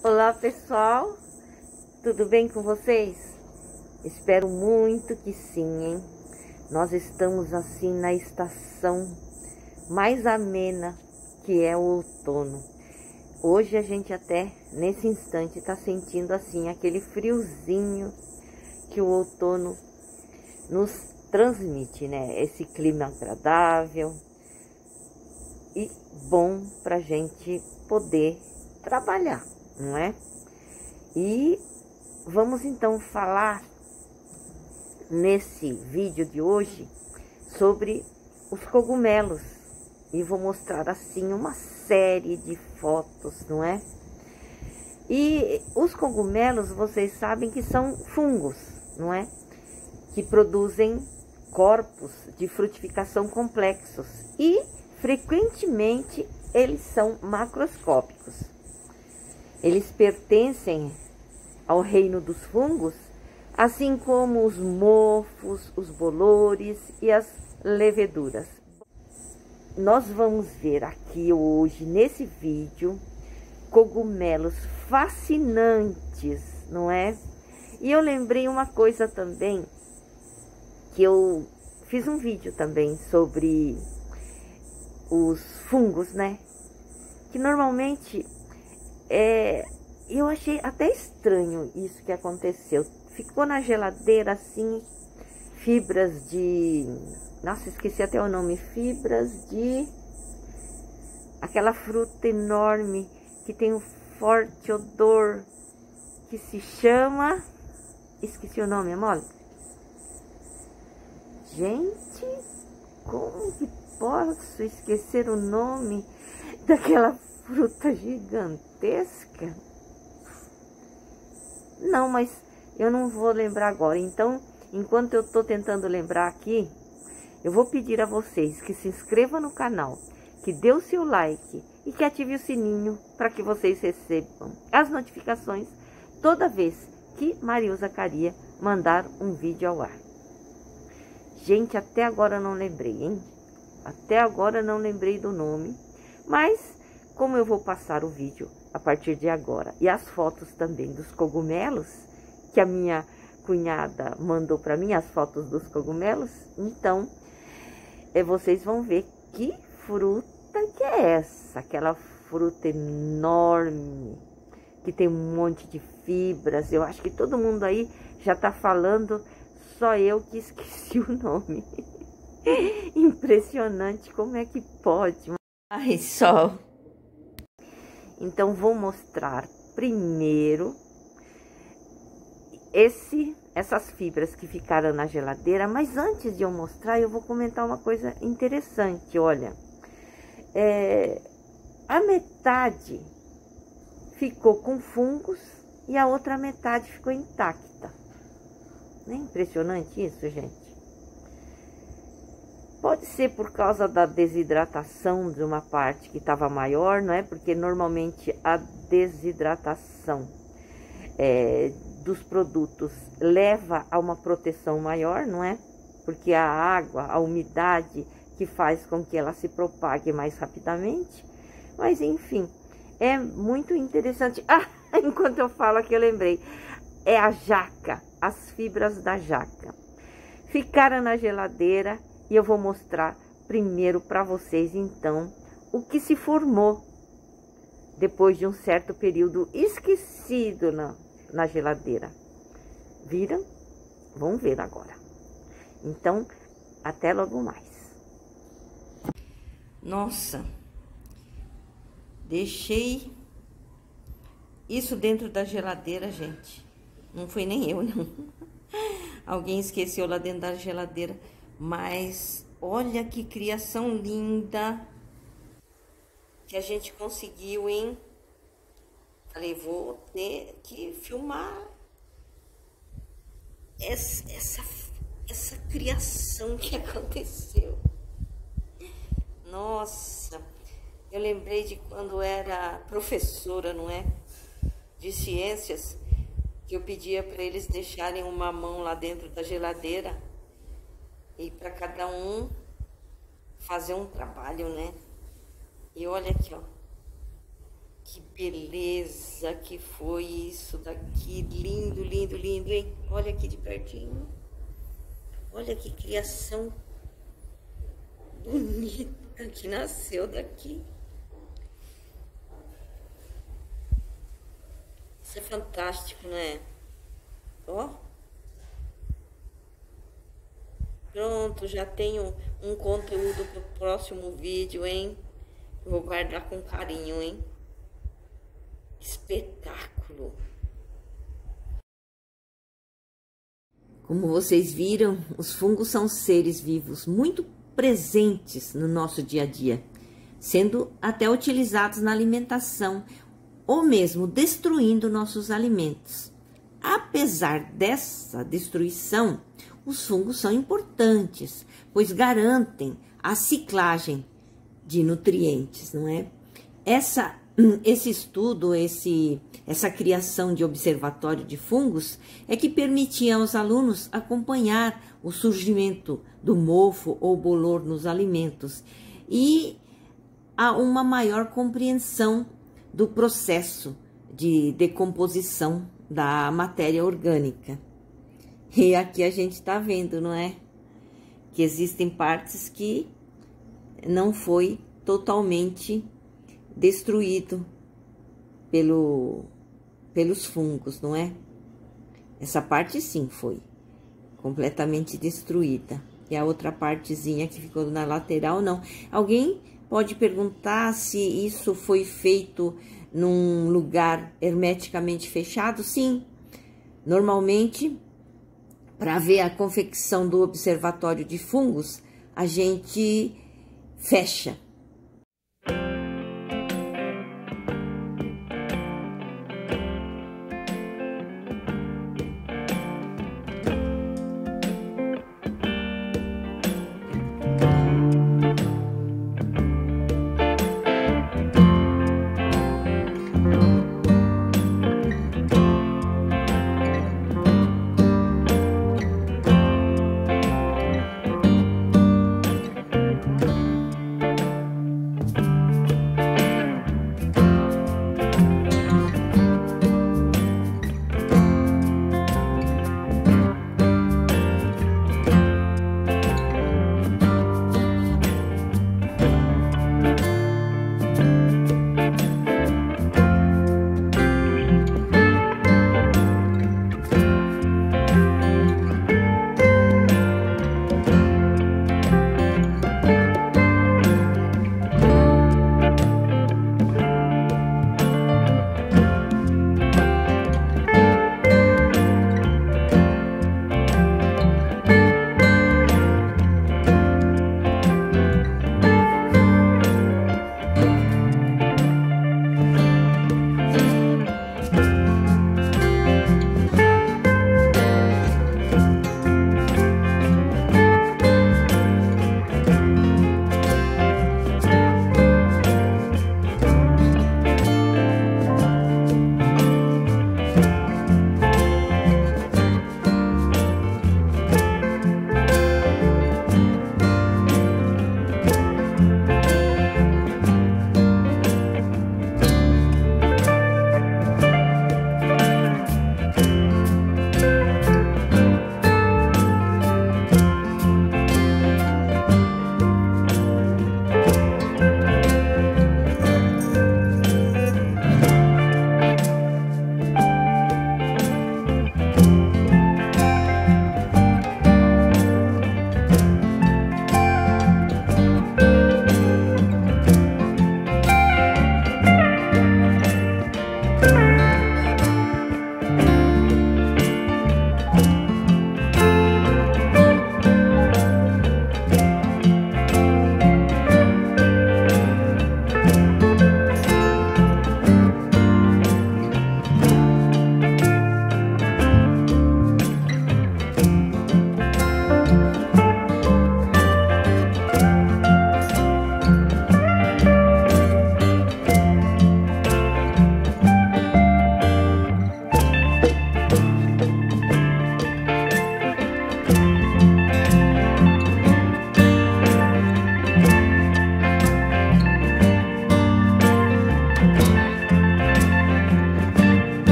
Olá pessoal, tudo bem com vocês? Espero muito que sim, hein? Nós estamos assim na estação mais amena que é o outono. Hoje a gente até nesse instante está sentindo assim aquele friozinho que o outono nos transmite, né? Esse clima agradável e bom para a gente poder trabalhar, não é? E vamos então falar nesse vídeo de hoje sobre os cogumelos e vou mostrar assim uma série de fotos, não é? E os cogumelos, vocês sabem que são fungos, não é? Que produzem corpos de frutificação complexos e frequentemente eles são macroscópicos. Eles pertencem ao reino dos fungos, assim como os mofos, os bolores e as leveduras. Nós vamos ver aqui hoje, nesse vídeo, cogumelos fascinantes, não é? E eu lembrei uma coisa também, que eu fiz um vídeo também sobre os fungos, né? Que normalmente eu achei até estranho isso que aconteceu. Ficou na geladeira assim, fibras de... Nossa, esqueci até o nome. Fibras de... aquela fruta enorme que tem um forte odor, que se chama... Esqueci o nome, amor. Gente, como que posso esquecer o nome daquela fruta gigantesca? Não, mas eu não vou lembrar agora. Então, enquanto eu tô tentando lembrar aqui, eu vou pedir a vocês que se inscrevam no canal, que dê o seu like e que ative o sininho para que vocês recebam as notificações toda vez que Marilza Caria mandar um vídeo ao ar. Gente, até agora eu não lembrei, hein? Até agora não lembrei do nome, mas como eu vou passar o vídeo a partir de agora e as fotos também dos cogumelos, que a minha cunhada mandou para mim, as fotos dos cogumelos, então vocês vão ver que fruta que é essa, aquela fruta enorme, que tem um monte de fibras. Eu acho que todo mundo aí já tá falando, só eu que esqueci o nome. Impressionante, como é que pode? Ai, Sol. Então, vou mostrar primeiro essas fibras que ficaram na geladeira. Mas antes de eu mostrar, eu vou comentar uma coisa interessante. Olha, a metade ficou com fungos e a outra metade ficou intacta. Não é impressionante isso, gente? Pode ser por causa da desidratação de uma parte que estava maior, não é? Porque normalmente a desidratação dos produtos leva a uma proteção maior, não é? Porque a água, a umidade que faz com que ela se propague mais rapidamente. Mas enfim, é muito interessante. Ah, enquanto eu falo aqui eu lembrei. É a jaca, as fibras da jaca. Ficaram na geladeira. E eu vou mostrar primeiro para vocês, então, o que se formou depois de um certo período esquecido na geladeira. Viram? Vamos ver agora. Então, até logo mais. Nossa, deixei isso dentro da geladeira, gente. Não foi nem eu, não. Alguém esqueceu lá dentro da geladeira. Mas olha que criação linda que a gente conseguiu, hein? Falei, vou ter que filmar essa criação que aconteceu. Nossa, eu lembrei de quando era professora, não é? De ciências, que eu pedia para eles deixarem um mamão lá dentro da geladeira. E para cada um fazer um trabalho, né? E olha aqui, ó. Que beleza que foi isso daqui. Lindo, lindo, lindo, hein? Olha aqui de pertinho. Olha que criação bonita que nasceu daqui. Isso é fantástico, né? Ó. Pronto, já tenho um conteúdo para o próximo vídeo, hein? Vou guardar com carinho, hein? Espetáculo! Como vocês viram, os fungos são seres vivos muito presentes no nosso dia a dia, sendo até utilizados na alimentação ou mesmo destruindo nossos alimentos. Apesar dessa destruição, os fungos são importantes, pois garantem a ciclagem de nutrientes, não é? Esse estudo, essa criação de observatório de fungos é que permitia aos alunos acompanhar o surgimento do mofo ou bolor nos alimentos e a uma maior compreensão do processo de decomposição da matéria orgânica. E aqui a gente está vendo, não é? Que existem partes que não foi totalmente destruído pelos fungos, não é? Essa parte sim foi completamente destruída. E a outra partezinha que ficou na lateral, não. Alguém pode perguntar se isso foi feito num lugar hermeticamente fechado? Sim. Normalmente, para ver a confecção do observatório de fungos, a gente fecha.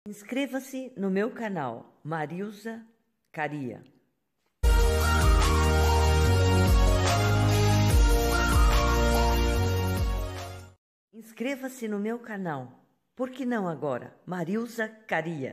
Inscreva-se no meu canal, Marilza Caria. Inscreva-se no meu canal. Por que não agora? Marilza Caria.